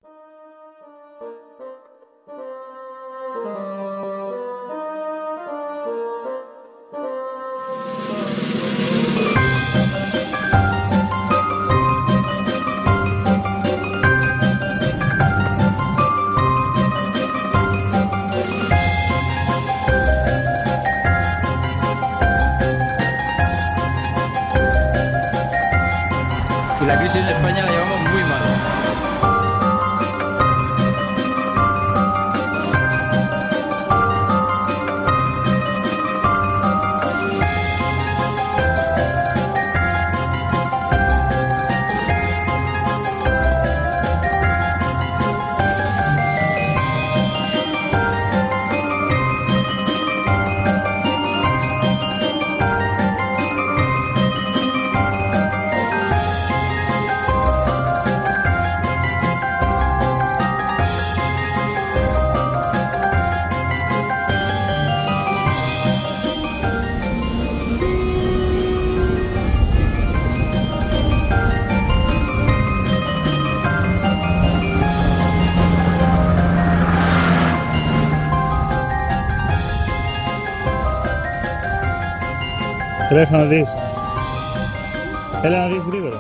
Y la crisis en España la llevamos muy mal. Έλα να δεις. Έλα να δεις γρήγορα.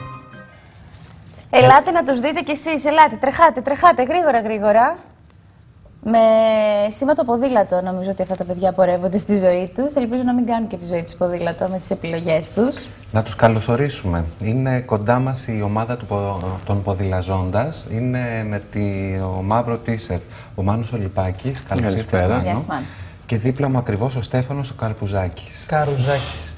Ελάτε να τους δείτε κι εσείς. Ελάτε, τρεχάτε γρήγορα γρήγορα. Με σήμα το ποδήλατο νομίζω ότι αυτά τα παιδιά πορεύονται στη ζωή τους. Ελπίζω να μην κάνουν και τη ζωή τους ποδήλατο με τις επιλογές τους. Να τους καλωσορίσουμε. Είναι κοντά μας η ομάδα των Ποδηλαζώντας. Είναι με το μαύρο τίσερ ο Μάνος ο Λιπάκης. Καλώς ήρθατε. Και δίπλα μου ακριβώς ο Στέφανος ο Καρπουζάκης. Καρουζάκης.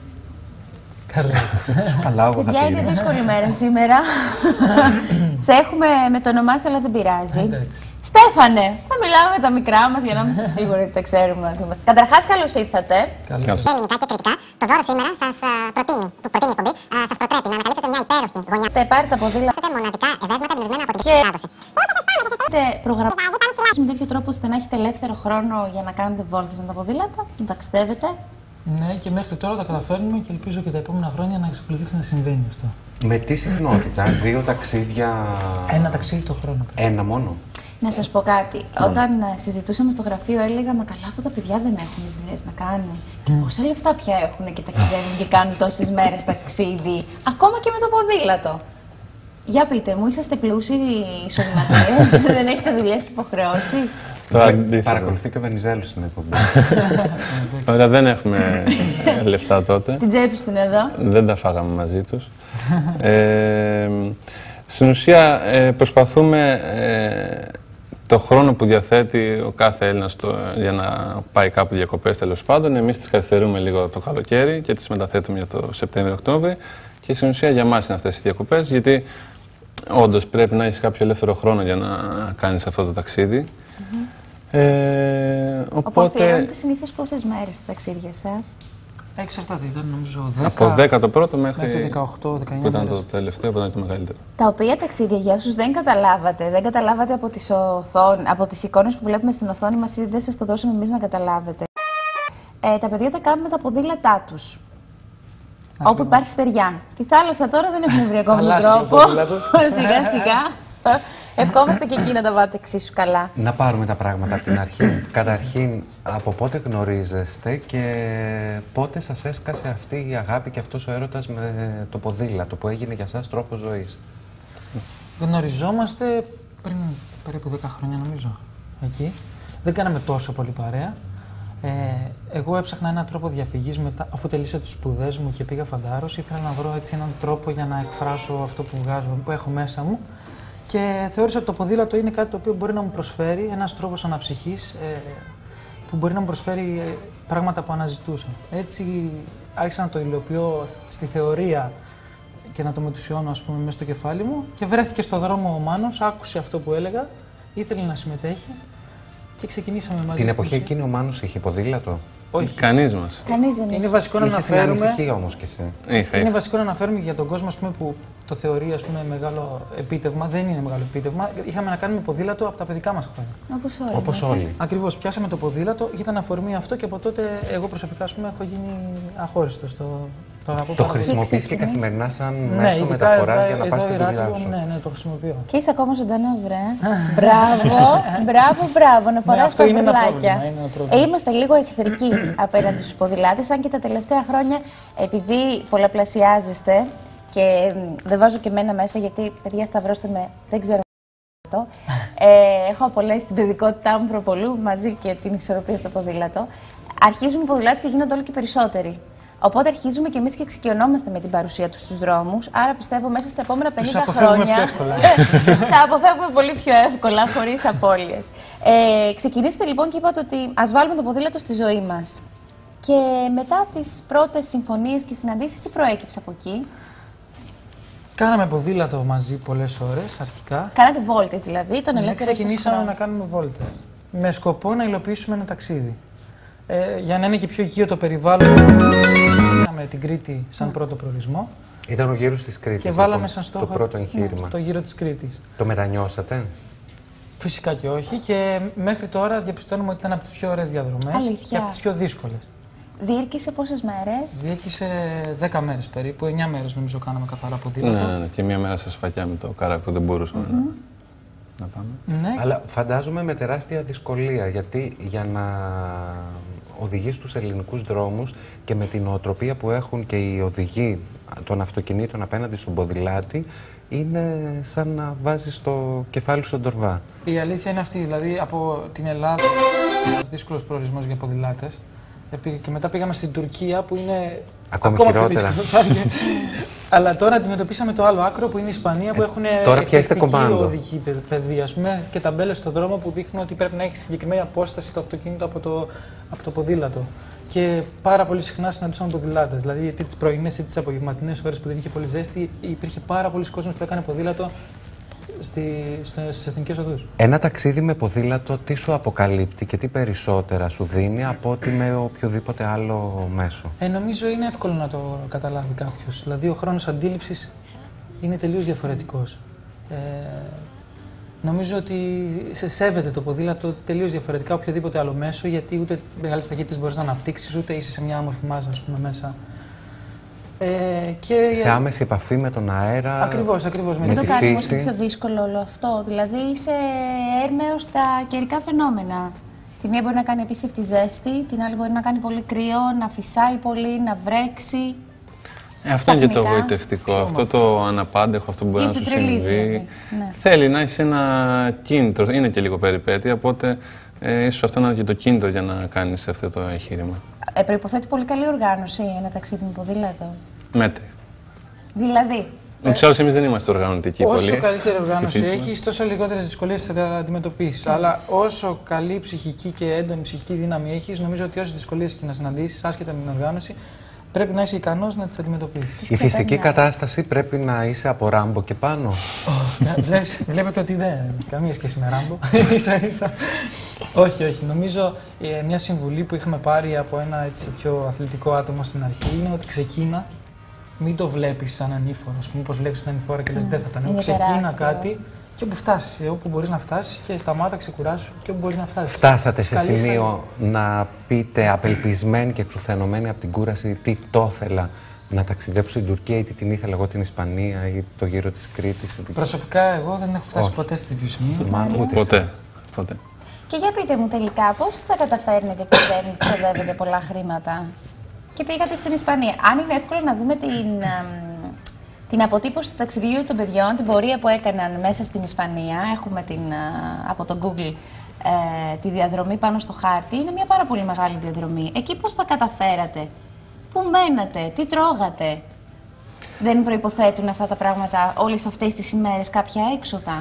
Παιδιά, είναι δύσκολη μέρα σήμερα. Σε έχουμε με το όνομά σου, αλλά δεν πειράζει. Στέφανε, θα μιλάμε με τα μικρά μας για να είμαστε σίγουροι ότι τα ξέρουμε. Καταρχάς, καλώς ήρθατε. Ελληνικά και κριτικά, το δώρο σήμερα σας προτείνει η εκπομπή, σας προτρέπει να ανακαλύψετε μια υπέροχη γωνιά. Πάρτε τα ποδήλατα. Έχετε μοναδικά εδέσματα εμπνευσμένα από την παράδοση. Προγραμματίζετε με τέτοιο τρόπο ώστε να έχετε ελεύθερο χρόνο για να κάνετε βόλτες με τα ποδήλατα, να ταξιδεύετε. Ναι, και μέχρι τώρα τα καταφέρνουμε και ελπίζω και τα επόμενα χρόνια να εξακολουθήσει να συμβαίνει αυτό. Με τι συχνότητα, 2 ταξίδια. Ένα ταξίδι το χρόνο. Ένα μόνο. Να σας πω κάτι. Όταν συζητούσαμε στο γραφείο, έλεγα μα καλά, αυτά τα παιδιά δεν έχουν δουλειές να κάνουν. Και πόσα λεφτά πια έχουν και ταξιδεύουν και κάνουν τόσες μέρες ταξίδι, ακόμα και με το ποδήλατο. Για πείτε μου, είσαστε πλούσιοι εισοδηματίες, δεν έχετε δουλειές και υποχρεώσεις. Παρακολουθεί και ο Βενιζέλος στην εκπομπή. Ωραία, δεν έχουμε λεφτά τότε. Την τσέπη στην εδώ. Δεν τα φάγαμε μαζί τους. Στην ουσία προσπαθούμε το χρόνο που διαθέτει ο κάθε Έλληνας για να πάει κάπου διακοπές, τέλος πάντων, εμείς τις καθυστερούμε λίγο το καλοκαίρι και τις μεταθέτουμε για το Σεπτέμβριο-Οκτώβριο. Και στην ουσία για μας είναι αυτές οι διακοπές, γιατί όντως πρέπει να έχεις κάποιο ελεύθερο χρόνο για να κάνεις αυτό το ταξίδι. Οπότε αφιερώνετε συνήθως πόσες μέρες στα ταξίδια σας? Εξαρτάται, ήταν νομίζω 10. Από 10 το πρώτο μέχρι 18-19. Που ήταν το τελευταίο, που ήταν το μεγαλύτερο. Τα οποία ταξίδια, για όσους δεν καταλάβατε από τις από τις εικόνες που βλέπουμε στην οθόνη μας ή δεν σας το δώσαμε εμείς να καταλάβετε. Τα παιδιά τα κάνουν με τα ποδήλατά τους. Όπου υπάρχει στεριά. Στη θάλασσα τώρα δεν έχουμε βρει ακόμα τον τρόπο. Σιγά σιγά. Ευχόμαστε και εκεί να τα πάτε εξίσου καλά. Να πάρουμε τα πράγματα από την αρχή. Καταρχήν, από πότε γνωρίζεστε και πότε σας έσκασε αυτή η αγάπη και αυτός ο έρωτας με το ποδήλατο που έγινε για σας τρόπος ζωής? Γνωριζόμαστε πριν περίπου 10 χρόνια νομίζω. Εκεί. Δεν κάναμε τόσο πολύ παρέα. Εγώ έψαχνα έναν τρόπο διαφυγής μετά, αφού τελείωσα τις σπουδές μου και πήγα φαντάρος. Ήθελα να βρω έτσι έναν τρόπο για να εκφράσω αυτό που έχω μέσα μου. Και θεώρησα ότι το ποδήλατο είναι κάτι το οποίο μπορεί να μου προσφέρει, ένας τρόπος αναψυχής που μπορεί να μου προσφέρει πράγματα που αναζητούσα. Έτσι άρχισα να το υλοποιώ στη θεωρία και να το μετουσιώνω, ας πούμε, μέσα στο κεφάλι μου και βρέθηκε στο δρόμο ο Μάνος, άκουσε αυτό που έλεγα, ήθελε να συμμετέχει και ξεκινήσαμε μαζί. Την εποχή εκείνη ο Μάνος είχε ποδήλατο? Όχι. Κανείς μας. Κανείς δεν είναι βασικό να αναφέρουμε. Είχες ανησυχία όμως κι εσύ. Είναι βασικό να αναφέρουμε για τον κόσμο, ας πούμε, που το θεωρεί, ας πούμε, μεγάλο επίτευγμα. Δεν είναι μεγάλο επίτευγμα. Είχαμε να κάνουμε ποδήλατο από τα παιδικά μας χρόνια. Όπως όλοι. Ακριβώς. Πιάσαμε το ποδήλατο, ήταν αφορμή αυτό και από τότε εγώ προσωπικά, ας πούμε, έχω γίνει αχώριστος Το χρησιμοποιείς και καθημερινά σαν μέσο μεταφοράς για να πας στη δουλειά σου? Ναι, το χρησιμοποιώ. Και είσαι ακόμα ζωντανός, βρε. Μπράβο, να φοράς τα μπουρλάκια. Είμαστε λίγο εχθρικοί απέναντι στους ποδηλάτες, αν και τα τελευταία χρόνια, επειδή πολλαπλασιάζεστε και δεν βάζω και εμένα μέσα, γιατί παιδιά σταυρώστε με, δεν ξέρω. Έχω απολέσει την παιδικότητά μου προπολού μαζί και την ισορροπία στο ποδήλατο. Αρχίζουν οι ποδηλάτες και γίνονται όλο και περισσότεροι. Οπότε αρχίζουμε και εμείς και εξοικειωνόμαστε με την παρουσία τους στους δρόμους. Άρα πιστεύω μέσα στα επόμενα 50 χρόνια θα αποφεύγουμε πολύ πιο εύκολα, χωρίς απώλειες. Ξεκινήσετε λοιπόν και είπατε ότι ας βάλουμε το ποδήλατο στη ζωή μας. Και μετά τις πρώτες συμφωνίες και συναντήσεις, τι προέκυψε από εκεί? Κάναμε ποδήλατο μαζί πολλές ώρες αρχικά. Κάνατε βόλτες δηλαδή, τον ελεύθερο σας χρόνο? Ξεκινήσαμε να κάνουμε βόλτες. Με σκοπό να υλοποιήσουμε ένα ταξίδι. Για να είναι και πιο οικείο το περιβάλλον, είχαμε την Κρήτη σαν πρώτο προορισμό. Ήταν ο γύρος της Κρήτης. Και βάλαμε σαν στόχο το πρώτο εγχείρημα. Το γύρο της Κρήτης. Το μετανιώσατε? Φυσικά και όχι. Και μέχρι τώρα διαπιστώνουμε ότι ήταν από τις πιο ωραίες διαδρομές και από τις πιο δύσκολες. Διήρκησε πόσες μέρες? Διήρκησε 10 μέρες περίπου, 9 μέρες νομίζω κάναμε καθαρά ποδήλατο. Ναι, και μία μέρα σε σφακιά με το καράβι που δεν μπορούσαμε να πάμε. Ναι. Αλλά φαντάζομαι με τεράστια δυσκολία, γιατί για να οδηγείς τους ελληνικούς δρόμους και με την νοοτροπία που έχουν και οι οδηγοί των αυτοκινήτων απέναντι στον ποδηλάτη, είναι σαν να βάζεις το κεφάλι στον τορβά. Η αλήθεια είναι αυτή, δηλαδή από την Ελλάδα, ένας δύσκολος προορισμός για ποδηλάτες. Και μετά πήγαμε στην Τουρκία που είναι ακόμα πιο δύσκολο. Αλλά τώρα αντιμετωπίσαμε το άλλο άκρο που είναι η Ισπανία, που έχουν εκπληκτική οδική παιδεία, ας πούμε, και ταμπέλες στον δρόμο που δείχνουν ότι πρέπει να έχει συγκεκριμένη απόσταση το αυτοκίνητο από το ποδήλατο. Και πάρα πολύ συχνά συναντούσαμε ποδηλάτες. Δηλαδή, είτε τις πρωινές είτε τις απογευματινές ώρες που δεν είχε πολύ ζέστη, υπήρχε πάρα πολλοί κόσμος που έκανε ποδήλατο στις εθνικές οδούς. Ένα ταξίδι με ποδήλατο τι σου αποκαλύπτει και τι περισσότερα σου δίνει από ότι με οποιοδήποτε άλλο μέσο? Νομίζω είναι εύκολο να το καταλάβει κάποιος. Δηλαδή ο χρόνος αντίληψης είναι τελείως διαφορετικός. Νομίζω ότι σε σέβεται το ποδήλατο τελείως διαφορετικά οποιοδήποτε άλλο μέσο, γιατί ούτε μεγάλες ταχύτητες μπορείς να αναπτύξεις, ούτε είσαι σε μια όμορφη μάζα, ας πούμε, μέσα. Σε άμεση επαφή με τον αέρα. Ακριβώς. Δεν το κάνει όμως πιο δύσκολο όλο αυτό? Δηλαδή είσαι έρμεος στα καιρικά φαινόμενα. Τη μία μπορεί να κάνει απίστευτη ζέστη, την άλλη μπορεί να κάνει πολύ κρύο, να φυσάει πολύ, να βρέξει. Αυτό είναι και το γοητευτικό, αυτό το αναπάντεχο, αυτό που μπορεί να σου συμβεί. Δηλαδή. Ναι. Θέλει να έχει ένα κίνητρο, είναι και λίγο περιπέτεια, οπότε ίσως αυτό να είναι και το κίνητρο για να κάνεις αυτό το εγχείρημα. Προϋποθέτει πολύ καλή οργάνωση ένα ταξίδι με ποδήλατο. Μέτρια. Δηλαδή. Ούτως ή άλλως εμείς δεν είμαστε οργανωτικοί πολύ. Όσο καλύτερη οργάνωση έχεις, τόσο λιγότερες δυσκολίες θα τα αντιμετωπίσεις. Αλλά όσο καλή ψυχική και έντονη ψυχική δύναμη έχεις, νομίζω ότι όσες δυσκολίες και να συναντήσεις, άσχετα με την οργάνωση, πρέπει να είσαι ικανός να τις αντιμετωπίσεις. Η φυσική κατάσταση πρέπει να είσαι από Ράμπο και πάνω. Βλέπετε ότι δεν καμία σχέση με Ράμπο. Ίσα-ίσα. Όχι. Νομίζω μια συμβουλή που είχαμε πάρει από ένα έτσι πιο αθλητικό άτομο στην αρχή είναι ότι ξεκίνα. Μην το βλέπεις σαν ανήφορο. Ας πούμε, όπως βλέπεις την ανηφόρα και λες δεν θα ήταν. Ξεκίνα κάτι και όπου φτάσεις. Όπου μπορείς να φτάσεις και σταμάτα, ξεκουράσου και όπου μπορείς να φτάσεις. Φτάσατε σε σημείο να πείτε απελπισμένοι και εξουθενωμένοι από την κούραση τι το ήθελα να ταξιδέψω στην Τουρκία ή τι την ήθελα εγώ την Ισπανία ή το γύρο της Κρήτης? Προσωπικά εγώ δεν έχω φτάσει ποτέ στη τέτοιο σημείο. Ποτέ. Και για πείτε μου τελικά, πώς θα καταφέρνετε και δεν ξοδεύετε πολλά χρήματα και πήγατε στην Ισπανία? Αν είναι εύκολο να δούμε την αποτύπωση του ταξιδιού των παιδιών, την πορεία που έκαναν μέσα στην Ισπανία, έχουμε από το Google τη διαδρομή πάνω στο χάρτη, είναι μια πάρα πολύ μεγάλη διαδρομή. Εκεί πώς τα καταφέρατε, πού μένατε, τι τρώγατε? Δεν προϋποθέτουν αυτά τα πράγματα όλες αυτές τις ημέρες κάποια έξοδα?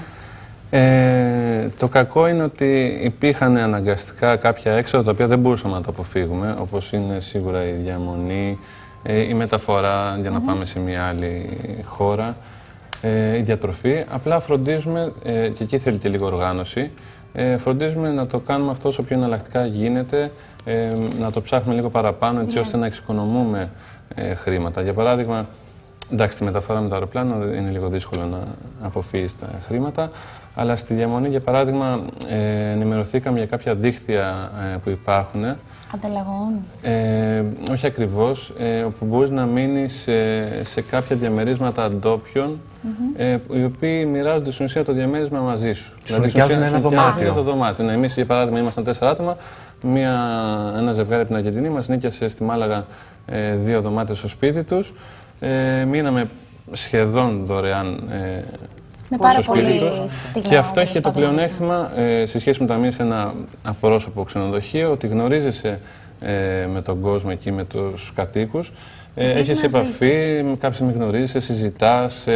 Το κακό είναι ότι υπήρχαν αναγκαστικά κάποια έξοδα τα οποία δεν μπορούσαμε να τα αποφύγουμε, όπως είναι σίγουρα η διαμονή, η μεταφορά για να πάμε σε μια άλλη χώρα, η διατροφή. Απλά φροντίζουμε, και εκεί θέλει και λίγο οργάνωση, φροντίζουμε να το κάνουμε αυτό όσο πιο εναλλακτικά γίνεται, να το ψάχνουμε λίγο παραπάνω έτσι ώστε να εξοικονομούμε χρήματα. Για παράδειγμα, Εντάξει, τη μεταφορά με το αεροπλάνο είναι λίγο δύσκολο να αποφύγεις τα χρήματα. Αλλά στη διαμονή, για παράδειγμα, ενημερωθήκαμε για κάποια δίκτυα που υπάρχουν. Ανταλλαγών. Όχι ακριβώς, όπου μπορείς να μείνεις σε κάποια διαμερίσματα ντόπιων, οι οποίοι μοιράζονται στην ουσία το διαμέρισμα μαζί σου. Δηλαδή, νοικιάζουν ένα δωμάτιο. Το δωμάτιο. Ναι, εμείς, για παράδειγμα, ήμασταν 4 άτομα. Ένα ζευγάρι από την Αργεντινή μας νίκιασε στη Μάλαγα 2 δωμάτια στο σπίτι τους. Μείναμε σχεδόν δωρεάν με πάρα στο σπίτι τους. Και αυτό έχει το πλεονέκτημα πλεονέκτημα σε σχέση με το να μείνεις σε ένα απρόσωπο ξενοδοχείο, ότι γνωρίζεσαι με τον κόσμο εκεί, με τους κατοίκους. Έχεις επαφή, κάποιοι με γνωρίζεις, συζητάς,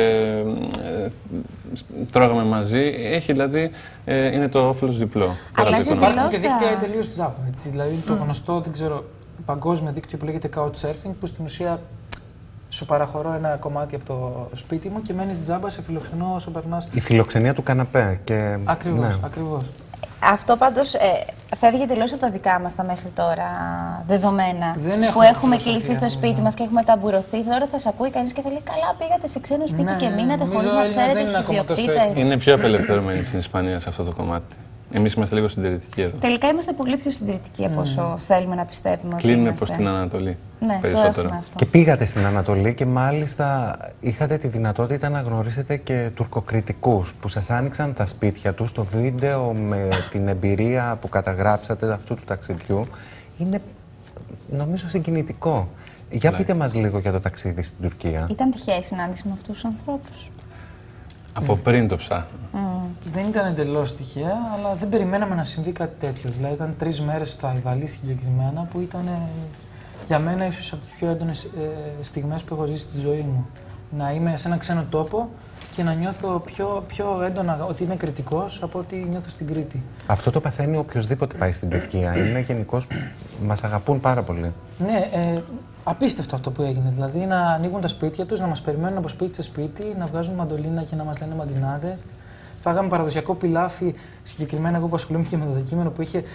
τρώγαμε μαζί. Έχει δηλαδή, είναι το όφελος διπλό. Υπάρχουν και δίκτυα τελείως τζάμπα. Δηλαδή το γνωστό, δεν ξέρω, παγκόσμιο δίκτυο που λέγεται Couchsurfing, που στην ουσία σου παραχωρώ ένα κομμάτι από το σπίτι μου και μένεις τζάμπα, σε φιλοξενώ όσο περνάς. Η φιλοξενία του καναπέ. Και... Ακριβώς, ναι. Ακριβώς. Αυτό πάντως φεύγει τελείως από τα δικά μας τα μέχρι τώρα δεδομένα. Που έχουμε κλειστεί στο σπίτι μας και έχουμε ταμπουρωθεί. Τώρα θα σας ακούει κανείς και θα λέει: καλά, πήγατε σε ξένο σπίτι και μείνατε χωρίς να ξέρετε τους ιδιοκτήτες. Είναι πιο απελευθερωμένοι στην Ισπανία σε αυτό το κομμάτι. Εμείς είμαστε λίγο συντηρητικοί εδώ. Τελικά είμαστε πολύ πιο συντηρητικοί από όσο θέλουμε να πιστεύουμε. Κλείνουμε προς την Ανατολή. Ναι, περισσότερο. Αυτό. Και πήγατε στην Ανατολή και μάλιστα είχατε τη δυνατότητα να γνωρίσετε και τουρκοκριτικούς που σας άνοιξαν τα σπίτια τους. Το βίντεο με την εμπειρία που καταγράψατε αυτού του ταξιδιού είναι, νομίζω, συγκινητικό. Για πείτε μας λίγο για το ταξίδι στην Τουρκία. Ήταν τυχαία η συνάντηση με αυτούς τους ανθρώπους? Από πριν το ψάχνω. Δεν ήταν εντελώς τυχαία, αλλά δεν περιμέναμε να συμβεί κάτι τέτοιο. Δηλαδή, ήταν 3 μέρες στο Αϊβαλί συγκεκριμένα, που ήταν για μένα ίσως από τις πιο έντονες στιγμές που έχω ζήσει στη ζωή μου. Να είμαι σε ένα ξένο τόπο και να νιώθω πιο έντονα ότι είμαι κριτικός από ότι νιώθω στην Κρήτη. Αυτό το παθαίνει οποιοδήποτε πάει στην Τουρκία. Είναι γενικώς, μας αγαπούν πάρα πολύ. Ναι, απίστευτο αυτό που έγινε. Δηλαδή να ανοίγουν τα σπίτια τους, να μας περιμένουν από σπίτι σε σπίτι, να βγάζουν μαντολίνα και να μας λένε μαντινάδες. Φάγαμε παραδοσιακό πιλάφι, συγκεκριμένα εγώ που ασχολούμαι και με το αντικείμενο, που είχε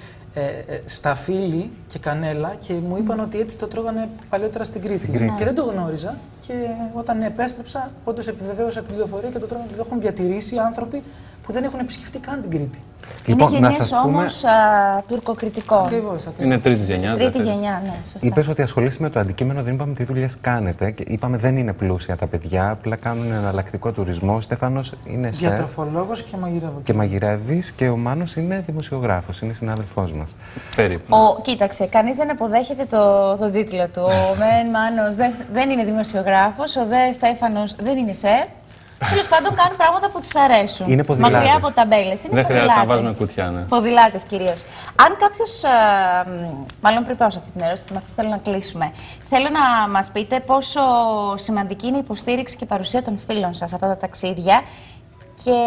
σταφύλι και κανέλα και μου είπαν ότι έτσι το τρώγανε παλιότερα στην Κρήτη. Και δεν το γνώριζα και όταν επέστρεψα, όντως επιβεβαίωσα την πληροφορία και το τρώγανε. Το έχουν διατηρήσει άνθρωποι που δεν έχουν επισκεφτεί καν την Κρήτη. Λοιπόν, είναι γενιές όμως τουρκοκριτικών. Ακριβώς. Είναι τρίτη γενιά. Τρίτη γενιά, ναι, σωστά. Είπες ότι ασχολείσαι με το αντικείμενο, δεν είπαμε τι δουλειές κάνετε. Και είπαμε δεν είναι πλούσια τα παιδιά, απλά κάνουν εναλλακτικό τουρισμό. Ο Στέφανος είναι σεφ. Διατροφολόγος και μαγειρεύω. Και μαγειρεύεις, και ο Μάνος είναι δημοσιογράφος, είναι συνάδελφός μας. Περίπου. Κοίταξε, κανείς δεν αποδέχεται τον τίτλο του. Ο Μεν Μάνος δεν είναι δημοσιογράφος, ο Δε Στέφανος δεν είναι σεφ. Τέλος πάντων, κάνουν πράγματα που τους αρέσουν. Είναι ποδηλάτες. Μακριά από ταμπέλες. Δεν χρειάζεται να βάζουμε κουτιά, ναι. Ποδηλάτες κυρίως. Αν κάποιος. Μάλλον πριν πάω σε αυτή την ερώτηση, με αυτή θέλω να κλείσουμε. Θέλω να μας πείτε πόσο σημαντική είναι η υποστήριξη και η παρουσία των φίλων σας σε αυτά τα ταξίδια και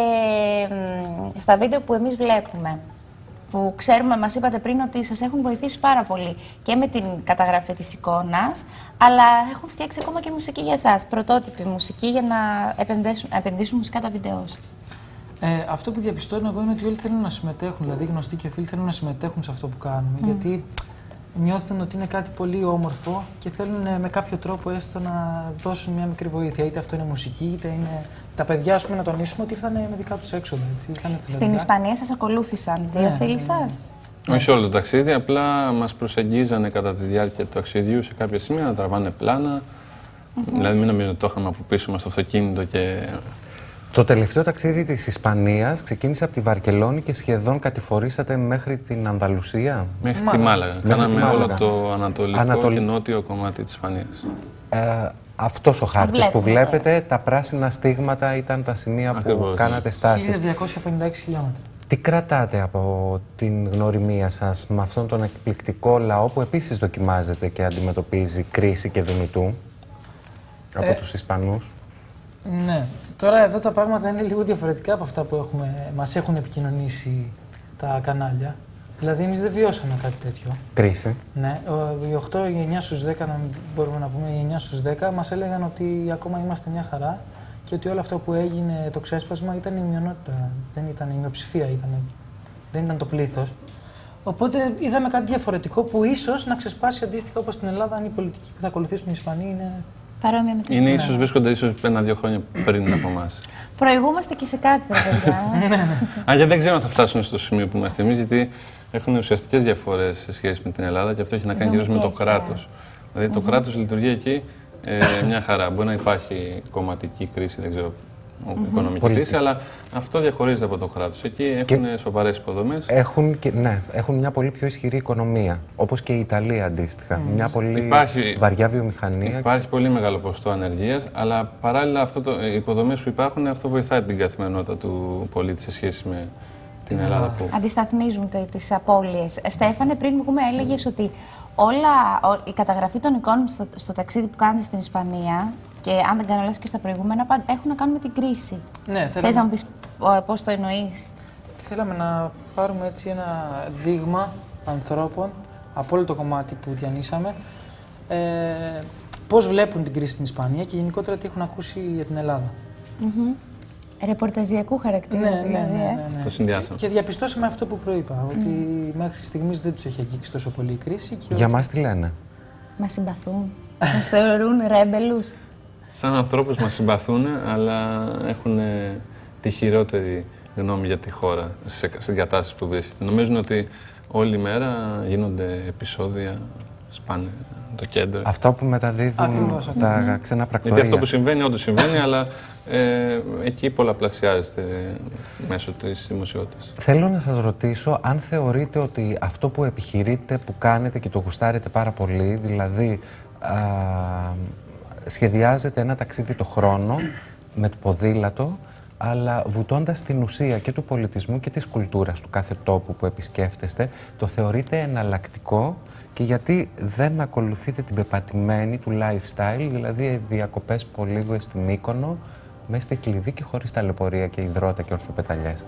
στα βίντεο που εμείς βλέπουμε. Που ξέρουμε, μας είπατε πριν, ότι σας έχουν βοηθήσει πάρα πολύ και με την καταγραφή της εικόνας, αλλά έχουν φτιάξει ακόμα και μουσική για εσάς, πρωτότυπη μουσική για να επενδύσουν μουσικά τα βίντεο σας. Αυτό που διαπιστώνω εγώ είναι ότι όλοι θέλουν να συμμετέχουν, δηλαδή γνωστοί και φίλοι θέλουν να συμμετέχουν σε αυτό που κάνουμε, γιατί νιώθουν ότι είναι κάτι πολύ όμορφο και θέλουν με κάποιο τρόπο έστω να δώσουν μια μικρή βοήθεια. Είτε αυτό είναι μουσική, είτε είναι τα παιδιά, ας πούμε, να τονίσουμε ότι ήρθαν με δικά τους έξοδα. Στην Ισπανία σας ακολούθησαν δύο φίλοι σας? Όχι όλο το ταξίδι, απλά μας προσεγγίζανε κατά τη διάρκεια του ταξιδιού σε κάποια σημεία να τραβάνε πλάνα. Δηλαδή, μην νομίζω ότι το είχαμε από πίσω μας στο αυτοκίνητο και. Το τελευταίο ταξίδι της Ισπανίας ξεκίνησε από τη Βαρκελόνη και σχεδόν κατηφορήσατε μέχρι την Ανδαλουσία. Μέχρι τη Μάλαγα. Κάναμε όλο το ανατολικό και νότιο κομμάτι της Ισπανίας. Αυτός ο χάρτης που βλέπετε, τα πράσινα στίγματα ήταν τα σημεία που κάνατε στάσεις. 1256 χιλιόμετρα. Τι κρατάτε από την γνωριμία σας με αυτόν τον εκπληκτικό λαό που επίσης δοκιμάζεται και αντιμετωπίζει κρίση και δυνητού από τους Ισπανούς? Ναι. Τώρα εδώ τα πράγματα είναι λίγο διαφορετικά από αυτά που μας έχουν επικοινωνήσει τα κανάλια. Δηλαδή, εμείς δεν βιώσαμε κάτι τέτοιο. Κρίση. Ναι. Οι 8, οι 9 στους 10, μπορούμε να πούμε, οι 9 στους 10 μας έλεγαν ότι ακόμα είμαστε μια χαρά και ότι όλο αυτό που έγινε, το ξέσπασμα, ήταν η μειονότητα. Δεν ήταν η μειοψηφία, δεν ήταν το πλήθος. Οπότε είδαμε κάτι διαφορετικό που ίσως να ξεσπάσει αντίστοιχα όπως στην Ελλάδα, αν η πολιτική που θα ακολουθήσουν οι Ισπανοί είναι Παρόμοια με την Είναι ίσως, βρίσκονται ίσως 1-2 χρόνια πριν από εμάς. Προηγούμαστε και σε κάτι, παιδιά. Γιατί δεν ξέρω αν θα φτάσουν στο σημείο που είμαστε εμείς, γιατί έχουν ουσιαστικές διαφορές σε σχέση με την Ελλάδα και αυτό έχει να κάνει κυρίως με το κράτος. Δηλαδή το κράτος λειτουργεί εκεί μια χαρά. Μπορεί να υπάρχει κομματική κρίση, δεν ξέρω, οικονομική κρίση, αλλά αυτό διαχωρίζεται από το κράτος. Εκεί έχουν σοβαρές υποδομές. Έχουν μια πολύ πιο ισχυρή οικονομία, όπως και η Ιταλία αντίστοιχα. Μια πολύ βαριά βιομηχανία. Υπάρχει πολύ μεγάλο ποσοστό ανεργίας, αλλά παράλληλα οι υποδομές που υπάρχουν, αυτό βοηθάει την καθημερινότητα του πολίτη σε σχέση με την Ελλάδα. Αντισταθμίζουν τις απώλειες. Στέφανε, πριν βγούμε έλεγες ότι η καταγραφή των εικόνων στο ταξίδι που κάνετε στην Ισπανία, και αν δεν κάνω λάθος και στα προηγούμενα, έχουν να κάνουν με την κρίση. Ναι, θες να μου πεις πώς το εννοείς? Θέλαμε να πάρουμε έτσι ένα δείγμα ανθρώπων από όλο το κομμάτι που διανύσαμε, πώς βλέπουν την κρίση στην Ισπανία και γενικότερα τι έχουν ακούσει για την Ελλάδα. Ρεπορταζιακού χαρακτήρα, ναι. Το συνδυάσαμε. Και διαπιστώσαμε αυτό που προείπα, ότι μέχρι στιγμής δεν τους έχει αγγίξει τόσο πολύ η κρίση. Και για μας τι λένε? Μας συμπαθούν, μας θεωρούν ρέμπελους. Σαν ανθρώπους μας συμπαθούν, αλλά έχουν τη χειρότερη γνώμη για τη χώρα στην κατάσταση που βρίσκεται. Νομίζουν ότι όλη μέρα γίνονται επεισόδια, σπάνε το κέντρο. Αυτό που μεταδίδουν τα ξένα πρακτορία. Γιατί αυτό που συμβαίνει, όντως συμβαίνει, αλλά εκεί πολλαπλασιάζεται μέσω της δημοσιότητας. Θέλω να σας ρωτήσω αν θεωρείτε ότι αυτό που επιχειρείτε, που κάνετε και το γουστάρετε πάρα πολύ, δηλαδή σχεδιάζετε ένα ταξίδι το χρόνο με το ποδήλατο, αλλά βουτώντας την ουσία και του πολιτισμού και της κουλτούρας του κάθε τόπου που επισκέφτεστε, το θεωρείτε εναλλακτικό, και γιατί δεν ακολουθείτε την πεπατημένη του lifestyle, δηλαδή διακοπές πολύγουες στην Μύκονο, μέσα στη Κλειδί και χωρίς ταλαιπωρία και υδρότα και ορθοπεταλιές?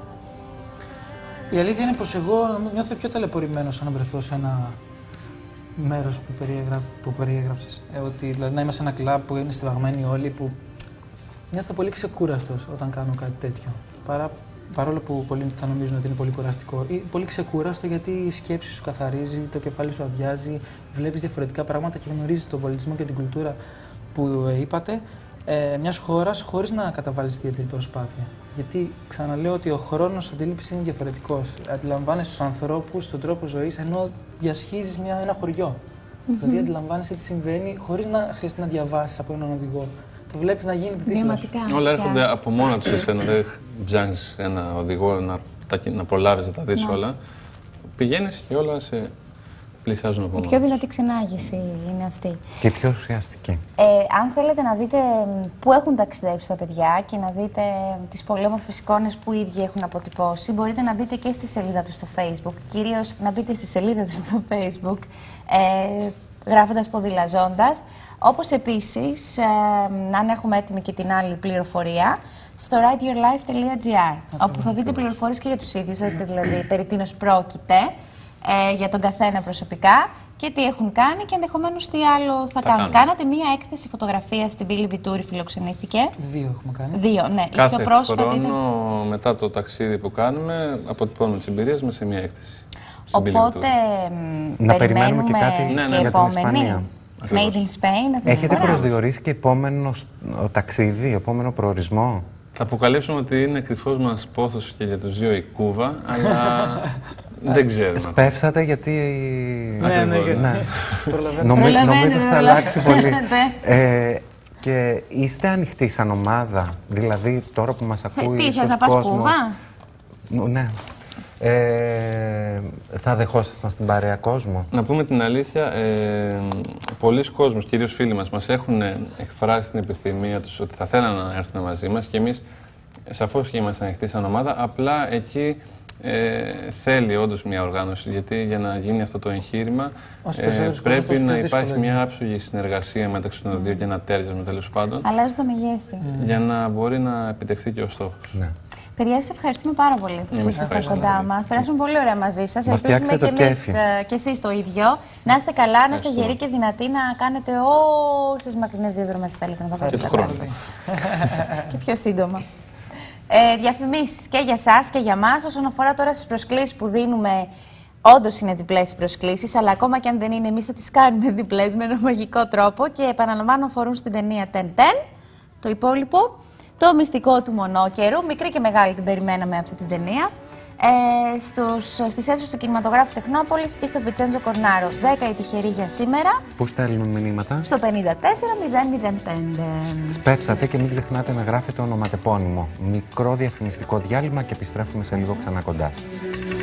Η αλήθεια είναι πως εγώ νιώθω πιο ταλαιπωρημένος αν βρεθώ σε ένα μέρος που περιέγραψες. Ότι δηλαδή να είμαι σε ένα κλαμπ που είναι στιβαγμένοι όλοι, που νιώθω πολύ ξεκούραστος όταν κάνω κάτι τέτοιο. Παρόλο που πολλοί θα νομίζουν ότι είναι πολύ κουραστικό. Ή πολύ ξεκούραστο, γιατί η σκέψη σου καθαρίζει, το κεφάλι σου αδειάζει, βλέπεις διαφορετικά πράγματα και γνωρίζεις τον πολιτισμό και την κουλτούρα που είπατε, μιας χώρας, χωρίς να καταβάλεις ιδιαίτερη προσπάθεια. Γιατί ξαναλέω ότι ο χρόνος αντίληψης είναι διαφορετικός. Αντιλαμβάνεσαι τους ανθρώπους, τον τρόπο ζωής, ενώ διασχίζεις ένα χωριό. Δηλαδή αντιλαμβάνεσαι τι συμβαίνει χωρίς να χρειαστεί να διαβάσεις από έναν οδηγό. Το βλέπεις να γίνεται δίπλα σου. Όλα έρχονται από μόνα τους εσένα. Δεν ψάχνεις ένα οδηγό να προλάβεις να τα δεις όλα. Πηγαίνεις και όλα σε πλησιάζουν από μόνα. Η πιο δυνατή ξενάγηση είναι αυτή. Και η πιο ουσιαστική. Αν θέλετε να δείτε πού έχουν ταξιδέψει τα παιδιά και να δείτε τις πολύ όμορφες εικόνες που οι ίδιοι έχουν αποτυπώσει, μπορείτε να μπείτε και στη σελίδα τους στο Facebook. Κυρίως να μπείτε στη σελίδα τους στο Facebook, γράφοντας Ποδηλαζώντας. Όπως επίσης, αν έχουμε έτοιμη και την άλλη πληροφορία, στο writeyourlife.gr, όπου θα δείτε πληροφορίες και για τους ίδιους, δηλαδή περί τίνος πρόκειται, για τον καθένα προσωπικά και τι έχουν κάνει και ενδεχομένως τι άλλο θα κάνουν. Κάνατε μία έκθεση φωτογραφίας στην Πύλη Βιτούρη, φιλοξενήθηκε. 2 έχουμε κάνει. 2, ναι. Κάθε η πιο πρόσφατη χρόνο μετά το ταξίδι που κάνουμε, αποτυπώνουμε τις εμπειρίες μας σε μία έκθεση. Οπότε να περιμένουμε και κάτι και για την Ισπανία. Made in Spain. Έχετε προσδιορίσει και επόμενο ταξίδι, επόμενο προορισμό? Θα αποκαλύψουμε ότι είναι κρυφός μας πόθος και για τους δύο η Κούβα, αλλά δεν ξέρουμε. Σπεύσατε γιατί... Ναι. Νομίζω ότι θα αλλάξει πολύ. Και είστε ανοιχτοί σαν ομάδα, δηλαδή τώρα που μας ακούει τι, θες να πας Κούβα? Ναι. Θα δεχόσασταν στην παρέα κόσμο? Να πούμε την αλήθεια, πολλοί κόσμος, κυρίως φίλοι μας έχουν εκφράσει την επιθυμία τους ότι θα θέλαν να έρθουν μαζί μας και εμείς σαφώς και είμαστε ανοιχτοί σαν ομάδα, απλά εκεί θέλει όντως μια οργάνωση, γιατί για να γίνει αυτό το εγχείρημα πρέπει να υπάρχει μια άψογη συνεργασία μεταξύ των δύο και ένα τέριασμα τέλος πάντων. Αλλάζει τα μεγέθη. Για να μπορεί να επιτευχθεί και ο στόχος. Ναι. Παιδιά, σας ευχαριστούμε πάρα πολύ που ήσασταν κοντά μας. Περάσαμε πολύ ωραία μαζί σας. Ελπίζουμε και εμείς και εσείς το ίδιο. Να είστε καλά, να είστε γεροί και δυνατοί να κάνετε όσες μακρινές διαδρομές θέλετε να τα πάρετε. Και πιο σύντομα. Διαφημίσεις και για σας και για μας. Όσον αφορά τώρα στις προσκλήσεις που δίνουμε Όντως είναι διπλές οι προσκλήσεις, αλλά ακόμα και αν δεν είναι, εμείς θα τις κάνουμε διπλές με ένα μαγικό τρόπο και επαναλαμβάνω αφορούν στην ταινία Ten Ten. Το υπόλοιπο, το μυστικό του μονόκερου, μικρή και μεγάλη την περιμέναμε αυτή την ταινία. Στις αίθουσες του Κινηματογράφου Τεχνόπολης και στο Βιτσέντζο Κορνάρο. 10 οι τυχεροί για σήμερα. Πού στέλνουν μηνύματα? Στο 54005. Σπεύσατε και μην ξεχνάτε να γράφετε ονοματεπώνυμο. Μικρό διαφημιστικό διάλειμμα και επιστρέφουμε σε λίγο ξανά κοντά σας.